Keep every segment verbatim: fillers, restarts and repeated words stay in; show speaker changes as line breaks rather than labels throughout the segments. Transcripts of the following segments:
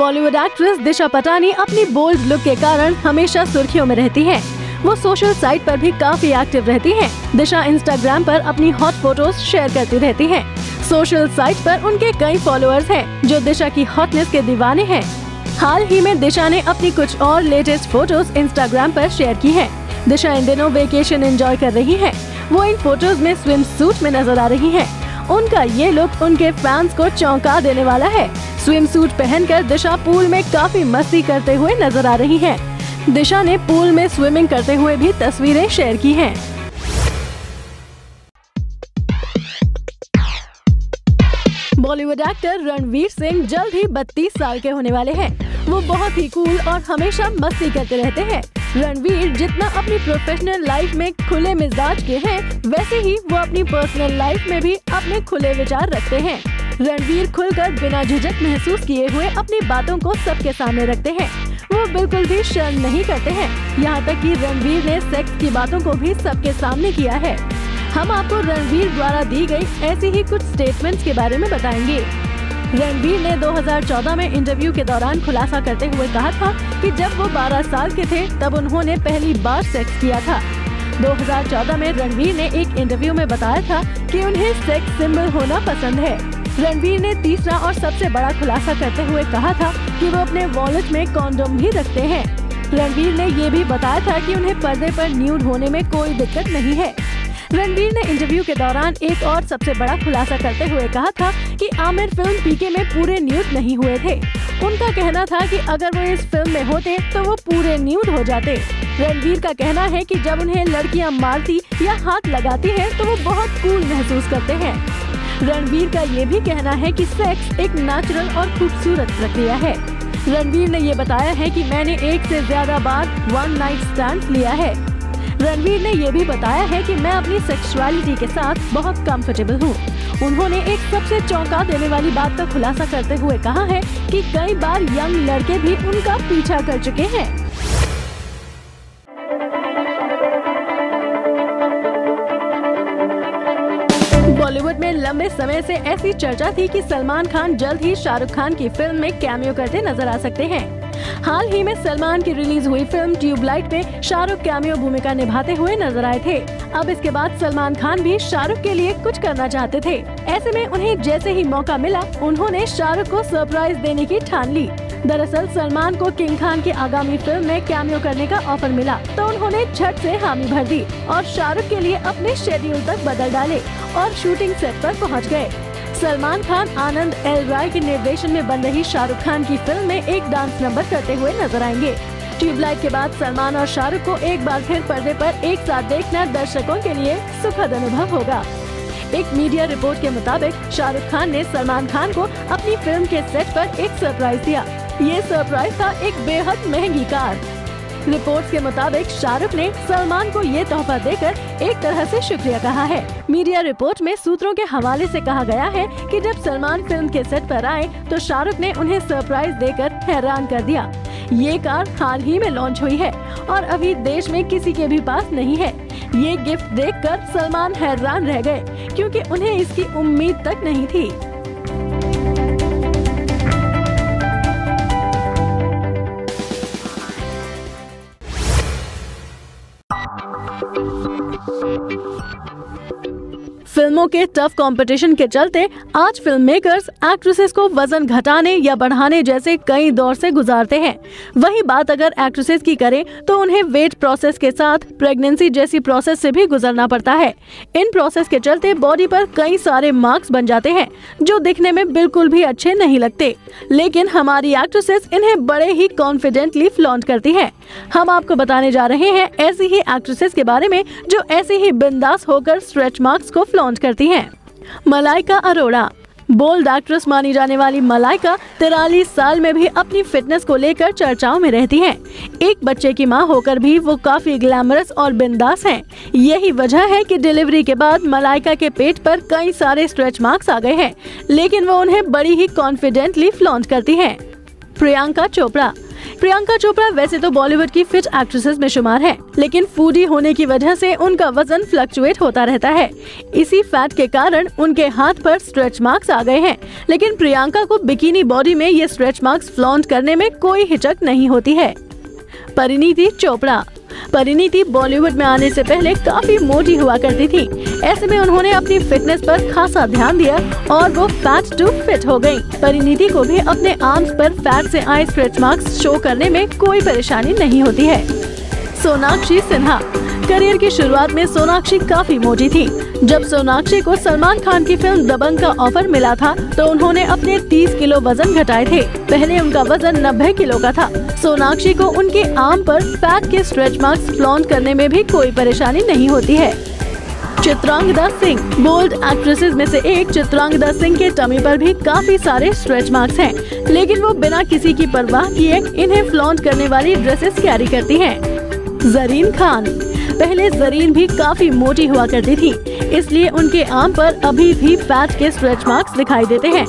Bollywood actress दिशा पटानी अपनी bold look के कारण हमेशा सुर्खियों में रहती हैं। वो सोशल साइट पर भी काफी एक्टिव रहती हैं। दिशा इंस्टाग्राम पर अपनी हॉट फोटोज शेयर करती रहती हैं। सोशल साइट पर उनके कई फॉलोअर्स हैं जो दिशा की हॉटनेस के दीवाने हैं। हाल ही में दिशा ने अपनी कुछ और लेटेस्ट फोटोज इंस्टाग्राम पर शेयर की हैं। दिशा इन दिनों वेकेशन एंजॉय कर रही हैं। वो इन फोटोज में स्विम सूट में नजर आ रही हैं। उनका ये लुक उनके फैंस को चौंका देने वाला है। स्विम सूट पहनकर दिशा पूल में काफी मस्ती करते हुए नजर आ रही हैं। दिशा ने पूल में स्विमिंग करते हुए भी तस्वीरें शेयर की हैं। बॉलीवुड एक्टर रणवीर सिंह जल्द ही बत्तीस साल के होने वाले हैं। वो बहुत ही कूल और हमेशा मस्ती करते रहते हैं। रणवीर जितना अपनी प्रोफेशनल लाइफ में खुले मिजाज के हैं, वैसे ही वो अपनी पर्सनल लाइफ में भी अपने खुले विचार रखते हैं। रणवीर खुलकर बिना झिझक महसूस किए हुए अपनी बातों को सबके सामने रखते हैं। वो बिल्कुल भी शर्म नहीं करते हैं। यहाँ तक कि रणवीर ने सेक्स की बातों को भी सबके सामने किया है। हम आपको रणवीर द्वारा दी गई ऐसी ही कुछ स्टेटमेंट्स के बारे में बताएंगे। रणवीर ने दो हज़ार चौदह में इंटरव्यू के दौरान खुलासा करते हुए कहा था कि जब वो बारह साल के थे तब उन्होंने पहली बार सेक्स किया था। दो हज़ार चौदह में रणवीर ने एक इंटरव्यू में बताया था कि उन्हें सेक्स सिंबल होना पसंद है। रणवीर ने तीसरा और सबसे बड़ा खुलासा करते हुए कहा था कि वो अपने वॉलेट में कॉन्डोम भी रखते हैं। रणवीर ने ये भी बताया था कि उन्हें पर्दे पर न्यूड होने में कोई दिक्कत नहीं है। रणवीर ने इंटरव्यू के दौरान एक और सबसे बड़ा खुलासा करते हुए कहा था कि आमिर फिल्म पीके में पूरे न्यूड नहीं हुए थे। उनका कहना था कि अगर वो इस फिल्म में होते तो वो पूरे न्यूड हो जाते। रणवीर का कहना है कि जब उन्हें लड़कियां मारती या हाथ लगाती हैं तो वो बहुत कूल महसूस करते हैं। रणवीर का ये भी कहना है कि सेक्स एक नेचुरल और खूबसूरत प्रक्रिया है। रणवीर ने ये बताया है कि मैंने एक से ज्यादा बार वन नाइट स्टैंड लिया है। रणवीर ने ये भी बताया है कि मैं अपनी सेक्सुअलिटी के साथ बहुत कंफर्टेबल हूँ। उन्होंने एक सबसे चौंका देने वाली बात का खुलासा करते हुए कहा है कि कई बार यंग लड़के भी उनका पीछा कर चुके हैं। बॉलीवुड में लंबे समय से ऐसी चर्चा थी कि सलमान खान जल्द ही शाहरुख खान की फिल्म में कैमियो करते नजर आ सकते हैं। हाल ही में सलमान की रिलीज हुई फिल्म ट्यूबलाइट में शाहरुख कैमियो भूमिका निभाते हुए नजर आए थे। अब इसके बाद सलमान खान भी शाहरुख के लिए कुछ करना चाहते थे। ऐसे में उन्हें जैसे ही मौका मिला उन्होंने शाहरुख को सरप्राइज देने की ठान ली। दरअसल सलमान को किंग खान की आगामी फिल्म में कैमियो करने का ऑफर मिला तो उन्होंने झट से हामी भर दी और शाहरुख के लिए अपने शेड्यूल तक बदल डाले और शूटिंग सेट पर पहुंच गए। सलमान खान आनंद एल राय के निर्देशन में बन रही शाहरुख खान की फिल्म में एक डांस नंबर करते हुए नजर आएंगे। ट्यूबलाइट के बाद सलमान और शाहरुख को एक बार फिर पर्दे पर एक साथ देखना दर्शकों के लिए सुखद अनुभव होगा। एक मीडिया रिपोर्ट के मुताबिक शाहरुख खान ने सलमान खान को अपनी फिल्म के सेट पर एक सरप्राइज दिया। ये सरप्राइज था एक बेहद महंगी कार। रिपोर्ट्स के मुताबिक शाहरुख ने सलमान को ये तोहफा देकर एक तरह से शुक्रिया कहा है। मीडिया रिपोर्ट में सूत्रों के हवाले से कहा गया है कि जब सलमान फिल्म के सेट पर आए तो शाहरुख ने उन्हें सरप्राइज देकर हैरान कर दिया। ये कार हाल ही में लॉन्च हुई है और अभी देश में किसी के भी पास नहीं है। ये गिफ्ट देखकर सलमान हैरान रह गए क्योंकि उन्हें इसकी उम्मीद तक नहीं थी। फिल्मों के टफ कंपटीशन के चलते आज फिल्म मेकर्स एक्ट्रेसेस को वजन घटाने या बढ़ाने जैसे कई दौर से गुजारते हैं। वही बात अगर एक्ट्रेसेस की करें तो उन्हें वेट प्रोसेस के साथ प्रेगनेंसी जैसी प्रोसेस से भी गुजरना पड़ता है। इन प्रोसेस के चलते बॉडी पर कई सारे मार्क्स बन जाते हैं जो दिखने में बिल्कुल भी अच्छे नहीं लगते, लेकिन हमारी एक्ट्रेसेस इन्हें बड़े ही कॉन्फिडेंटली फ्लॉन्ट करती हैं। हम आपको बताने जा रहे हैं ऐसी ही एक्ट्रेसेस के बारे में जो ऐसे ही बिंदास होकर स्ट्रेच मार्क्स को फ्लॉन्ट करती हैं। मलाइका अरोड़ा। बोल्ड एक्ट्रेस मानी जाने वाली मलाइका तिरालीस साल में भी अपनी फिटनेस को लेकर चर्चाओं में रहती हैं। एक बच्चे की मां होकर भी वो काफी ग्लैमरस और बिंदास हैं। यही वजह है कि डिलीवरी के बाद मलाइका के पेट पर कई सारे स्ट्रेच मार्क्स आ गए हैं, लेकिन वो उन्हें बड़ी ही कॉन्फिडेंटली फ्लॉन्ट करती हैं। प्रियंका चोपड़ा। प्रियंका चोपड़ा वैसे तो बॉलीवुड की फिट एक्ट्रेसेस में शुमार है, लेकिन फूडी होने की वजह से उनका वजन फ्लक्चुएट होता रहता है। इसी फैट के कारण उनके हाथ पर स्ट्रेच मार्क्स आ गए हैं, लेकिन प्रियंका को बिकिनी बॉडी में ये स्ट्रेच मार्क्स फ्लॉन्ट करने में कोई हिचक नहीं होती है। परिणीति चोपड़ा। परिणीति बॉलीवुड में आने से पहले काफी मोटी हुआ करती थी। ऐसे में उन्होंने अपनी फिटनेस पर खासा ध्यान दिया और वो फैट टू फिट हो गयी। परिणीति को भी अपने आर्म्स पर फैट से आए स्ट्रेच मार्क्स शो करने में कोई परेशानी नहीं होती है। सोनाक्षी सिन्हा। करियर की शुरुआत में सोनाक्षी काफी मोटी थी। जब सोनाक्षी को सलमान खान की फिल्म दबंग का ऑफर मिला था तो उन्होंने अपने तीस किलो वजन घटाए थे। पहले उनका वजन नब्बे किलो का था। सोनाक्षी को उनके आर्म पर फैट के स्ट्रेच मार्क्स फ्लॉन्ट करने में भी कोई परेशानी नहीं होती है। चित्रांगदा सिंह। बोल्ड एक्ट्रेसेस में से एक चित्रांगदा सिंह के टमी पर भी काफी सारे स्ट्रेच मार्क्स हैं, लेकिन वो बिना किसी की परवाह किए इन्हें फ्लॉन्ट करने वाली ड्रेसेस कैरी करती हैं। जरीन खान। पहले जरीन भी काफी मोटी हुआ करती थी, इसलिए उनके आर्म पर अभी भी फैट के स्ट्रेच मार्क्स दिखाई देते हैं।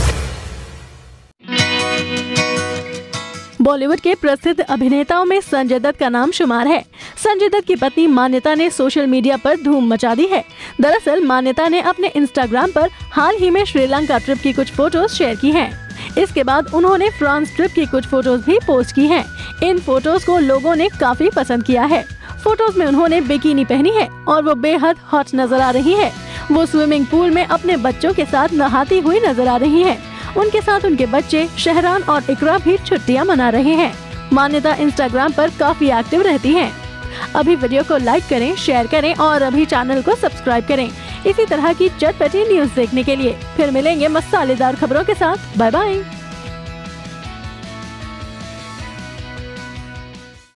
बॉलीवुड के प्रसिद्ध अभिनेताओं में संजय दत्त का नाम शुमार है। संजय दत्त की पत्नी मान्यता ने सोशल मीडिया पर धूम मचा दी है। दरअसल मान्यता ने अपने इंस्टाग्राम पर हाल ही में श्रीलंका ट्रिप की कुछ फोटोज शेयर की हैं। इसके बाद उन्होंने फ्रांस ट्रिप की कुछ फोटोज भी पोस्ट की हैं। इन फोटोज को लोगों ने काफी पसंद किया है। फोटोज में उन्होंने बिकिनी पहनी है और वो बेहद हॉट नजर आ रही है। वो स्विमिंग पूल में अपने बच्चों के साथ नहाती हुई नजर आ रही हैं। उनके साथ उनके बच्चे शहरान और इकरा भी छुट्टियां मना रहे हैं। मान्यता इंस्टाग्राम पर काफी एक्टिव रहती हैं। अभी वीडियो को लाइक करें, शेयर करें और अभी चैनल को सब्सक्राइब करें इसी तरह की चटपटी न्यूज देखने के लिए। फिर मिलेंगे मसालेदार खबरों के साथ। Bye bye.